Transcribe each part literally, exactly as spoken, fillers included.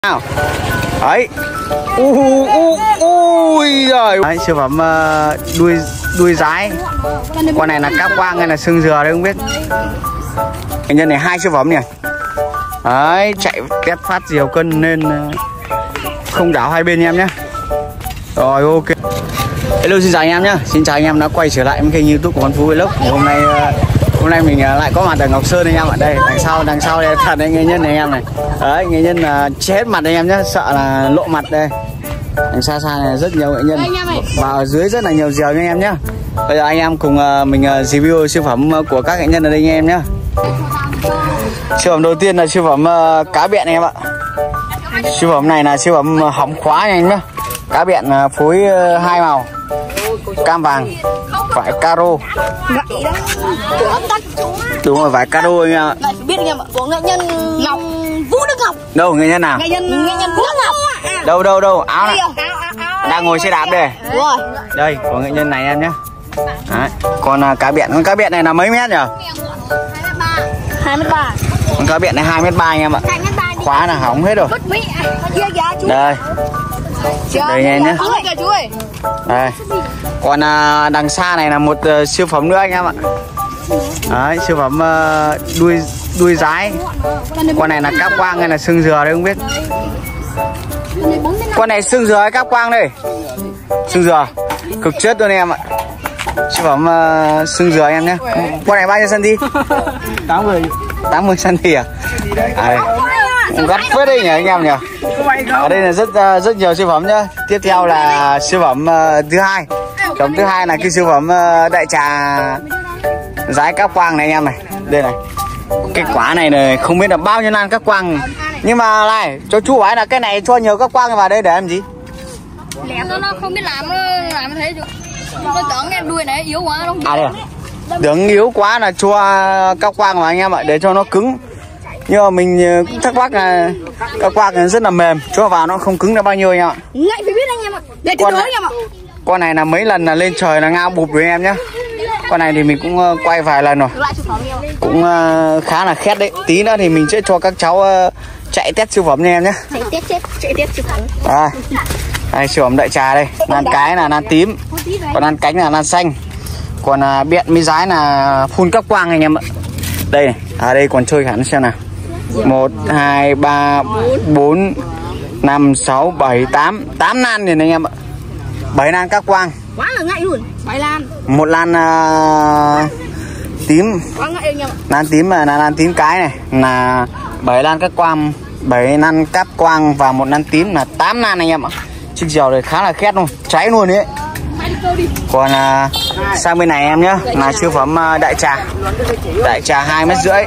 nào ấy ui ui ui rồi đấy, siêu phẩm uh, đuôi đuôi rái. Con này là cá quang hay là xương dừa đấy không biết. Cái nhân này hai siêu phẩm này đấy, chạy tét phát diều cân nên uh, không đảo hai bên em nhé. Rồi ok, hello xin chào anh em nhé, xin chào anh em đã quay trở lại với kênh YouTube của Văn Phú Vlog. Hôm nay uh, hôm nay mình uh, lại có mặt ở Ngọc Sơn anh em ạ. Đây đằng sau đằng sau đây thật đấy, nghệ nhân này anh em này. Đấy, nghệ nhân uh, che hết mặt anh em nhé, sợ là lộ mặt đây. Đằng xa xa này rất nhiều nghệ nhân và ở dưới rất là nhiều diều anh em nhé. Bây giờ anh em cùng uh, mình uh, review siêu phẩm uh, của các nghệ nhân ở đây anh em nhé. Siêu phẩm đầu tiên là siêu phẩm uh, cá bẹn anh em ạ. Siêu phẩm này là siêu phẩm uh, hỏng khóa anh em nhé. Cá bẹn uh, phối uh, hai màu cam vàng, vải caro. Đúng rồi, vải caro anh em ạ. Biết anh em ạ, của nghệ nhân Ngọc Vũ Đức Ngọc. Đâu nghệ nhân nào? Nghệ nhân nghệ nhân Vũ Đức Ngọc. Đâu đâu đâu, áo này. Đang ngồi xe đạp đây. Đúng rồi. Đây, của nghệ nhân này em nhé. Đấy. Còn uh, cá bẹn, con cá bẹn này là mấy mét nhỉ? hai mét ba. Con cá bẹn này hai mét ba anh em ạ. Khóa là hỏng hết rồi. Đây. Đây nghe nhé. Đây. Còn uh, đằng xa này là một uh, siêu phẩm nữa anh em ạ. Đấy, siêu phẩm uh, đuôi đuôi rái. Con này là cá quang hay là xương dừa đấy không biết. Con này xương dừa hay cá quang đây? Xương dừa. Cực chất luôn em ạ. Siêu phẩm uh, xương dừa em nhé. Con này bao nhiêu cm? tám mươi. tám mươi cm à? À gắt phết đây nhỉ anh em nhỉ. Ở đây là rất uh, rất nhiều siêu phẩm nhá. Tiếp theo là siêu phẩm uh, thứ hai. Phẩm thứ hai là cái siêu phẩm uh, đại trà rái cá quang này anh em này. Đây này. Cái quả này này không biết là bao nhiêu nan cá quang. Nhưng mà này, cho chú hỏi là cái này cho nhiều cá quang vào đây để làm gì? Lẻ nó nó không biết làm nó làm thế chứ. Nó tưởng em đuôi này yếu quá không. À đây à? Tưởng yếu quá là cho cá quang vào anh em ạ, để cho nó cứng. Nhưng mà mình cũng thắc mắc là cá quang rất là mềm, cho vào nó không cứng được bao nhiêu anh em ạ. Ngại phải biết anh em ạ. Để con, đối anh em ạ. Con này là mấy lần là lên trời là ngao bụp rồi anh em nhé. Con này thì mình cũng quay vài lần rồi, cũng khá là khét đấy. Tí nữa thì mình sẽ cho các cháu chạy test siêu phẩm nha em nhé. Chạy test test chạy test siêu phẩm. À, đây siêu phẩm đại trà đây, nan cái là nan tím, còn nan cánh là nan xanh, còn à, bẹn với rái là phun các quang anh em ạ. Đây này, à đây còn chơi hẳn xem nào. Một, hai, ba, bốn, năm, sáu, bảy, tám, tám nan này anh em ạ. Bảy nan các quang. Quá là ngại luôn. Bảy lan. Một lan uh, tím. Quá ngại anh em ạ. Lan tím là lan tím cái này là bảy lan các quang, bảy nan cáp quang và một nan tím là tám nan anh em ạ. Chiếc diều này khá là khét luôn, cháy luôn đấy. Còn uh, sang bên này em nhá, là siêu phẩm uh, đại trà. Đại trà hai mét rưỡi.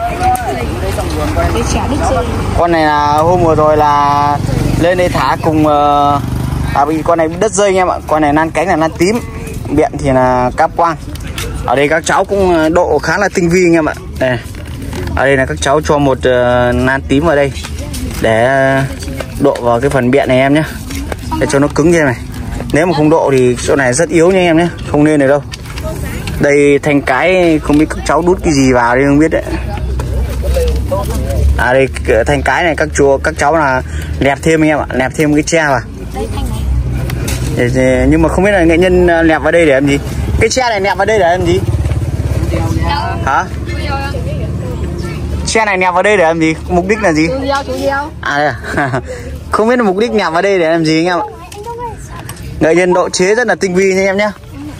Con này là hôm vừa rồi là lên đây thả cùng uh, à bị con này bị đất rơi anh em ạ. Con này nan cánh là nan tím, bẹn thì là cáp quang. Ở đây các cháu cũng độ khá là tinh vi anh em ạ. Đây. Ở đây là các cháu cho một uh, nan tím vào đây để độ vào cái phần bẹn này em nhé, để cho nó cứng như này. Nếu mà không độ thì chỗ này rất yếu nha em nhé, không nên này đâu. Đây thành cái không biết các cháu đút cái gì vào đây không biết đấy. À đây thành cái này các chú các cháu là lẹp thêm anh em ạ, lẹp thêm cái tre vào. Để, để, nhưng mà không biết là nghệ nhân lẹp vào đây để làm gì. Cái tre này lẹp vào đây để làm gì? Hả? Tre này lẹp vào đây để làm gì? Mục đích là gì? À đây à? Không biết là mục đích lẹp vào đây để làm gì anh em ạ. Nghệ nhân độ chế rất là tinh vi nha em nhé.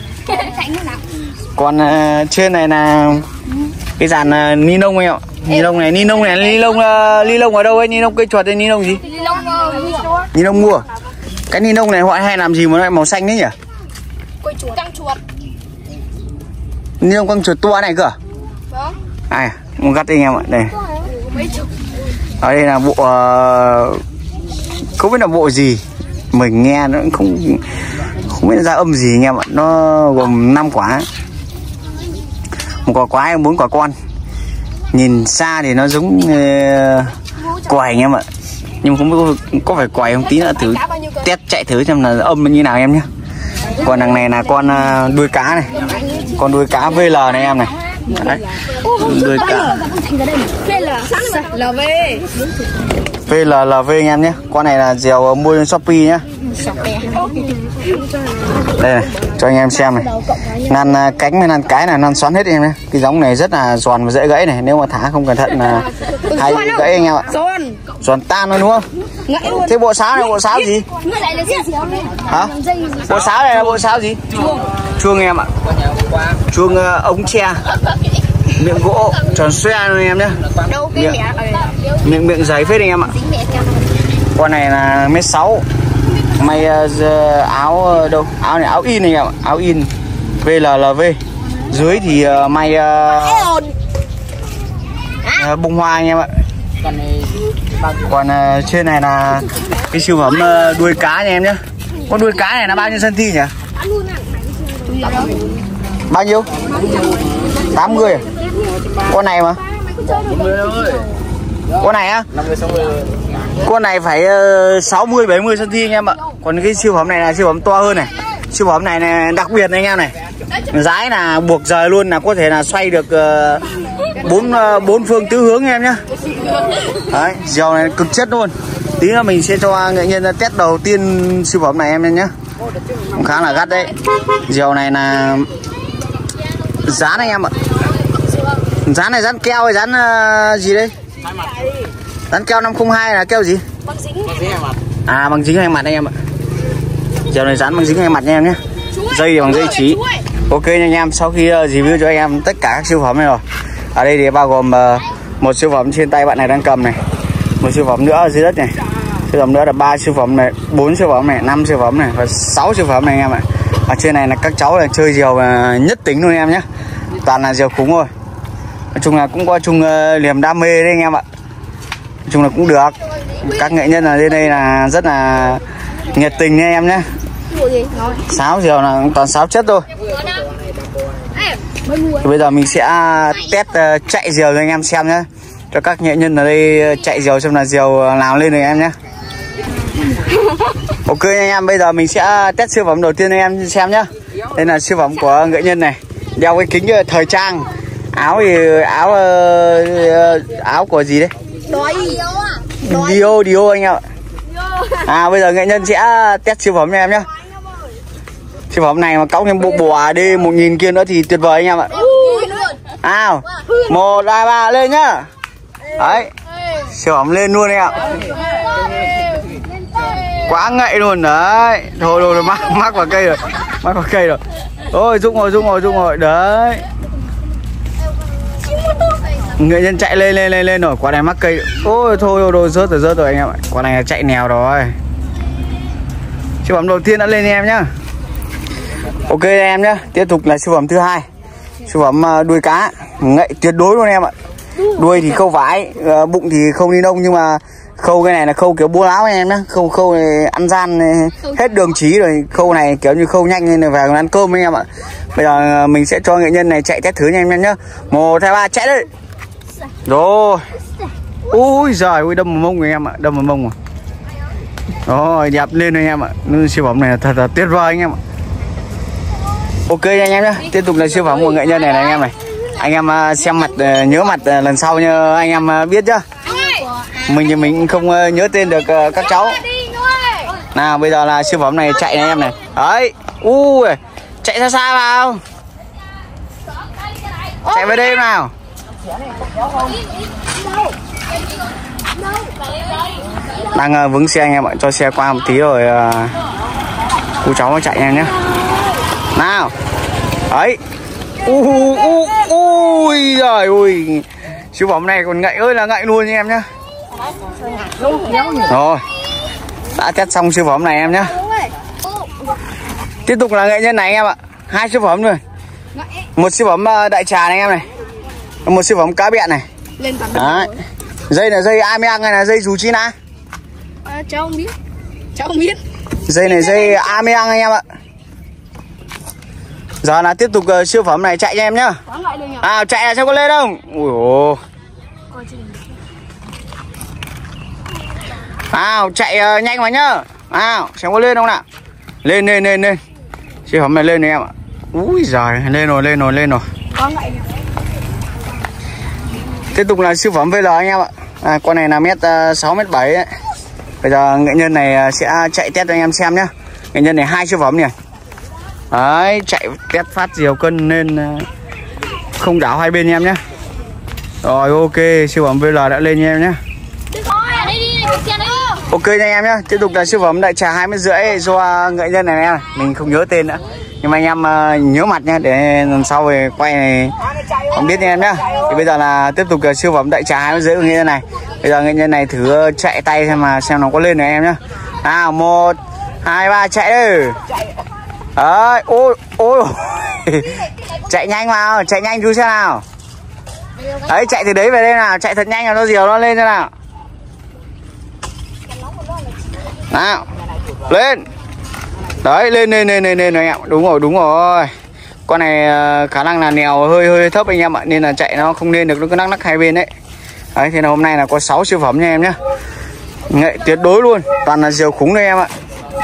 Còn uh, trên này là cái dàn uh, ni lông anh ạ. Ni lông này, ni lông này, ni lông uh, ni lông ở đâu ấy? Ni lông cây chuột hay ni lông gì? Ni lông mua. Cái ni lông này họ hay làm gì mà nó lại màu xanh đấy nhỉ? Cây chuột, căng chuột. Ni lông căng chuột to này cơ? Vâng. Ai, muốn gắt anh em ạ, đây. Ở đây là bộ uh, không biết là bộ gì, mình nghe nó cũng không không biết ra âm gì anh em ạ. Nó gồm năm quả, một quả quái, bốn quả con. Nhìn xa thì nó giống uh, quẩy anh em ạ, nhưng không biết có, có phải quẩy không. Tí nữa thử test chạy thử xem là âm như nào em nhé. Còn đằng này là con uh, đuôi cá này, con đuôi cá vê lờ này em này. Đấy. Đuôi cá lờ vê. vê lờ lờ vê anh em nhé. Con này là dèo mua trên Shopee nhá. Đây này, cho anh em xem này. Năn cánh với năn cái là năn xoắn hết em nhé. Cái giống này rất là giòn và dễ gãy này. Nếu mà thả không cẩn thận là hay bị gãy anh em ạ. Giòn tan luôn đúng không? Thế bộ sáo này bộ sáo gì? Hả? Bộ sáo này là bộ sáo gì? Chuông em ạ. Chuông uh, ống tre. Miệng gỗ tròn xoe luôn anh em nhé. Miệng, miệng miệng giấy phết anh em ạ. Con này là mét sáu. May uh, áo uh, đâu? Áo này áo in anh em ạ. Áo in vê lờ lờ vê. Dưới thì uh, may uh, uh, bông hoa anh em ạ. Còn uh, trên này là cái siêu phẩm uh, đuôi cá anh em nhé. Con đuôi cá này là bao nhiêu cm nhỉ? Bao nhiêu? tám mươi à? Con này mà. Con này á? Con này phải uh, sáu mươi bảy mươi cm anh em ạ. Còn cái siêu phẩm này là siêu phẩm to hơn này. Siêu phẩm này, này đặc biệt này anh em này. Dái là buộc rời luôn, là có thể là xoay được bốn uh, bốn uh, phương tứ hướng em nhá. Đấy, dèo này cực chất luôn. Tí nữa mình sẽ cho nghệ nhân test đầu tiên siêu phẩm này em nhá. Cũng khá là gắt đấy. Dèo này là dán anh em ạ. Dán này dán keo hay dán uh, gì đây? Dán keo năm không hai là keo gì? Bằng dính. À bằng dính hai mặt anh em ạ. Dèo này dán bằng dính hai mặt nha em nhé. Dây thì bằng dây trí. Ok nha anh em, sau khi uh, review cho anh em tất cả các siêu phẩm này rồi. Ở đây thì bao gồm uh, một siêu phẩm trên tay bạn này đang cầm này, một siêu phẩm nữa ở dưới đất này, siêu phẩm nữa là ba siêu phẩm này, bốn siêu phẩm này, năm siêu phẩm này và sáu siêu phẩm này anh em ạ. Ở trên này là các cháu là chơi diều uh, nhất tính luôn anh em nhé. Toàn là diều cúng thôi. Nói chung là cũng có chung uh, niềm đam mê đấy anh em ạ. Nói chung là cũng được. Các nghệ nhân ở đây đây là rất là nhiệt tình nha em nhé. Sáo diều là toàn sáo chất thôi. Thì bây giờ mình sẽ test uh, chạy diều cho anh em xem nhé. Cho các nghệ nhân ở đây chạy diều xem là diều nào lên rồi em nhé. Ok anh em, bây giờ mình sẽ test siêu phẩm đầu tiên anh em xem nhé. Đây là siêu phẩm của nghệ nhân này. Đeo cái kính thời trang. Áo thì áo uh, áo của gì đấy? Dio, Dio anh em ạ. À bây giờ nghệ nhân sẽ test siêu phẩm cho em nhé. Siêu phẩm này mà cõng thêm bộ bò đi một nghìn kia nữa thì tuyệt vời anh em ạ. Nào, một, hai, ba lên nhá. Đấy, siêu phẩm lên luôn anh ạ. Quá ngậy luôn đấy. Thôi thôi mắc mắc vào cây rồi, mắc vào cây rồi. Ôi Dũng rồi, Dũng rồi, Dũng rồi đấy. Nghệ nhân chạy lên lên lên lên rồi, quả này mắc cây. Ôi thôi thôi, thôi rớt rồi rớt rồi anh em ạ. Quả này là chạy nèo rồi. Siêu phẩm đầu tiên đã lên em nhá. Ok em nhá, tiếp tục là siêu phẩm thứ hai. Siêu phẩm đuôi cá, ngậy tuyệt đối luôn em ạ. Đuôi thì khâu vải, bụng thì khâu ni lông, nhưng mà khâu cái này là khâu kiểu búa láo em nhá. Khâu khâu này ăn gian hết đường chí rồi. Khâu này kiểu như khâu nhanh nên là về còn ăn cơm anh em ạ. Bây giờ mình sẽ cho nghệ nhân này chạy test thử nha em nhá. Một, hai, ba, chạy đấy. Rồi. Ui giời ui, đâm vào mông người em ạ, đâm vào mông rồi. Rồi đẹp lên rồi anh em ạ. Siêu phẩm này là thật là tuyệt vời anh em ạ. Ok anh em nhé, tiếp tục là siêu phẩm của nghệ nhân này này anh em này. Anh em xem mặt nhớ mặt lần sau nha anh em biết chưa. Mình thì mình không nhớ tên được các cháu. Nào bây giờ là siêu phẩm này chạy này anh em này. Đấy. Ui, chạy xa xa vào. Chạy về đây nào. Đang vướng xe anh em ạ, cho xe qua một tí rồi uh, cô cháu nó chạy em nhé. Nào. Đấy. Ui ui ui giời ui. Siêu phẩm này còn ngậy ơi là ngậy luôn nha em nhá. Rồi. Đã test xong siêu phẩm này em nhá. Tiếp tục là nghệ nhân này anh em ạ. Hai siêu phẩm rồi. Một siêu phẩm đại trà này anh em này. Một siêu phẩm cá bẹn này. Đấy. Dây là dây Amiang hay là dây dù chi na? À, cháu không biết. Cháu không biết. Dây này dây Amiang anh em ạ. Giờ là tiếp tục uh, siêu phẩm này chạy cho em nhá. À chạy là sao có lên không? Ui ồ. Nào chạy uh, nhanh vào nhá. Nào xem có lên không nào. Lên lên lên lên. Siêu phẩm này lên này em ạ. Úi giời, lên rồi lên rồi lên rồi. Tiếp tục là siêu phẩm vê lờ anh em ạ. À, con này là mét sáu mét bảy ấy. Bây giờ nghệ nhân này sẽ chạy test cho anh em xem nhá. Nghệ nhân này hai siêu phẩm nhỉ. Đấy, chạy test phát diều cân nên không đảo hai bên em nhé. Rồi ok, siêu phẩm vê lờ đã lên nha em nhé. Ok nha anh em nhé. Tiếp tục là siêu phẩm đại trà hai mét rưỡi do nghệ nhân này em. Mình không nhớ tên nữa. Nhưng mà anh em uh, nhớ mặt nhé, để lần sau về quay này không biết nha em nhé. Thì bây giờ là tiếp tục là siêu phẩm đại trà hai mét rưỡi của nghệ nhân này. Bây giờ nghệ nhân này thử chạy tay xem mà xem nó có lên này em nhé. Nào, một, hai, ba, chạy đi. Đấy, ôi, ôi. Chạy nhanh vào, chạy nhanh chú xem nào. Đấy, chạy từ đấy về đây nào, chạy thật nhanh là nó diều nó lên thế nào. Nào, lên. Đấy, lên lên lên lên lên anh em. Đúng rồi, đúng rồi. Con này khả năng là nèo hơi hơi thấp anh em ạ, nên là chạy nó không lên được, nó cứ nắc nắc hai bên đấy. Đấy, thế là hôm nay là có sáu siêu phẩm nha em nhé. Nghệ tuyệt đối luôn, toàn là diều khủng đây em ạ.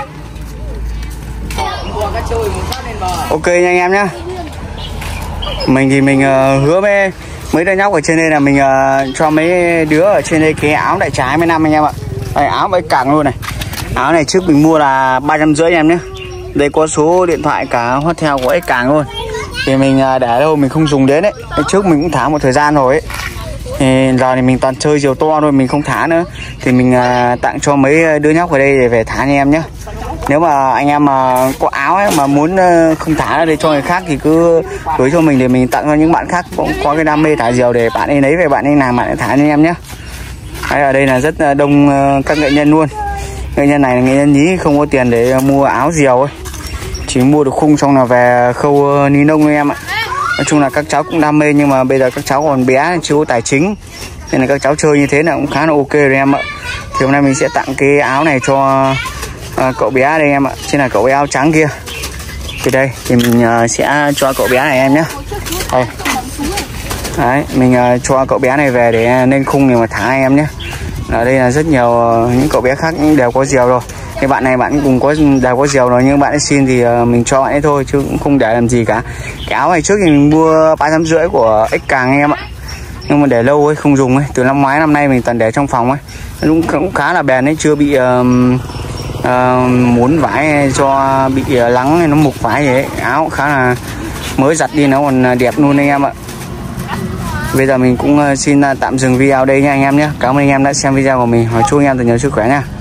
Ok nha anh em nhé. Mình thì mình uh, hứa với mấy đứa nhóc ở trên đây là mình uh, cho mấy đứa ở trên đây cái áo đại trà hai mươi năm anh em ạ. Đây, áo với càng luôn này. Áo này trước mình mua là ba trăm rưỡi em nhé. Đây có số điện thoại cả hotel của X càng luôn. Thì mình uh, để đâu mình không dùng đến đấy. Trước mình cũng thả một thời gian rồi ấy. Thì giờ thì mình toàn chơi diều to thôi, mình không thả nữa. Thì mình uh, tặng cho mấy đứa nhóc ở đây để về thả anh em nhé. Nếu mà anh em mà có áo ấy, mà muốn không thả để cho người khác thì cứ gửi cho mình để mình tặng cho những bạn khác cũng có cái đam mê thả diều để bạn ấy lấy về bạn ấy làm bạn ấy thả anh em nhé. Đấy, ở đây là rất đông các nghệ nhân luôn. Nghệ nhân này là nghệ nhân nhí, không có tiền để mua áo diều ấy, chỉ mua được khung xong là về khâu ni lông anh em ạ. Nói chung là các cháu cũng đam mê nhưng mà bây giờ các cháu còn bé chưa có tài chính nên là các cháu chơi như thế là cũng khá là ok rồi em ạ. Thì hôm nay mình sẽ tặng cái áo này cho À, cậu bé đây em ạ, trên là cậu bé áo trắng kia. Thì đây thì mình uh, sẽ cho cậu bé này em nhé. Đây. Đấy, mình uh, cho cậu bé này về để lên khung để mà thả em nhé. Ở đây là rất nhiều uh, những cậu bé khác đều có diều rồi. Cái bạn này bạn cũng có đều có diều rồi nhưng bạn ấy xin thì uh, mình cho bạn ấy thôi chứ cũng không để làm gì cả. Cái áo này trước thì mình mua ba trăm rưỡi của X càng em ạ. Nhưng mà để lâu ấy không dùng ấy, từ năm ngoái năm nay mình toàn để trong phòng ấy. Cũng, cũng khá là bền ấy, chưa bị uh, Uh, muốn vải cho bị uh, lắng hay nó mục vải vậy. Áo khá là mới giặt đi nó còn đẹp luôn anh em ạ. Bây giờ mình cũng uh, xin uh, tạm dừng video đây nha anh em nhé. Cảm ơn anh em đã xem video của mình. Hỏi chúc anh em thật nhiều sức khỏe nha.